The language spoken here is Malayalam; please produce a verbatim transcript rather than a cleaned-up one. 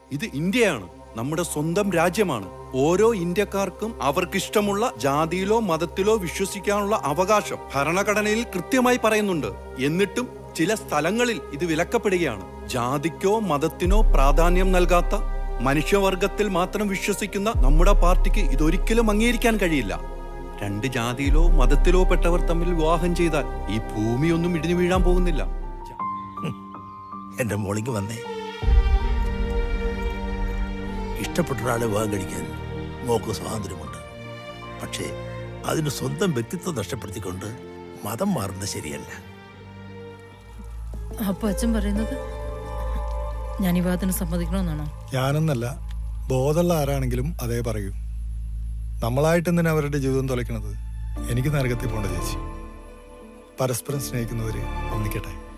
ഇത് ഇന്ത്യയാണ്, നമ്മുടെ സ്വന്തം രാജ്യമാണ്. ഓരോ ഇന്ത്യക്കാർക്കും അവർക്കിഷ്ടമുള്ള ജാതിയിലോ മതത്തിലോ വിശ്വസിക്കാനുള്ള അവകാശം ഭരണഘടനയിൽ കൃത്യമായി പറയുന്നുണ്ട്. എന്നിട്ടും ചില സ്ഥലങ്ങളിൽ ഇത് വിലക്കപ്പെടുകയാണ്. ജാതിക്കോ മതത്തിനോ പ്രാധാന്യം നൽകാത്ത, മനുഷ്യവർഗത്തിൽ മാത്രം വിശ്വസിക്കുന്ന നമ്മുടെ പാർട്ടിക്ക് ഇതൊരിക്കലും അംഗീകരിക്കാൻ കഴിയില്ല. രണ്ട് ജാതിയിലോ മതത്തിലോ പെട്ടവർ തമ്മിൽ വിവാഹം ചെയ്താൽ ഈ ഭൂമിയൊന്നും ഇടിഞ്ഞു വീഴാൻ പോകുന്നില്ല. എന്റെ മോളിക്ക് വന്നേ. ഇഷ്ടപ്പെട്ട ഒരാളെ വിവാഹം കഴിക്കാൻ മോക്ക് സ്വാതന്ത്ര്യമുണ്ട്. പക്ഷേ അതിന് സ്വന്തം വ്യക്തിത്വം നഷ്ടപ്പെടുത്തിക്കൊണ്ട് മതം മാറുന്നത് ശരിയല്ല. അപ്പൊ അച്ഛൻ പറയുന്നത് ഞാൻ ഈ വിവാഹത്തിന് സമ്മതിക്കണമെന്നാണോ? ഞാനെന്നല്ല, ബോധമുള്ള ആരാണെങ്കിലും അതേ പറയൂ. നമ്മളായിട്ട് എന്തിനാ അവരുടെ ജീവിതം തുലയ്ക്കണത്? എനിക്ക് നരകത്തിൽ പോകണ്ട ചേച്ചി. പരസ്പരം സ്നേഹിക്കുന്നവര് ഒന്നിക്കട്ടെ.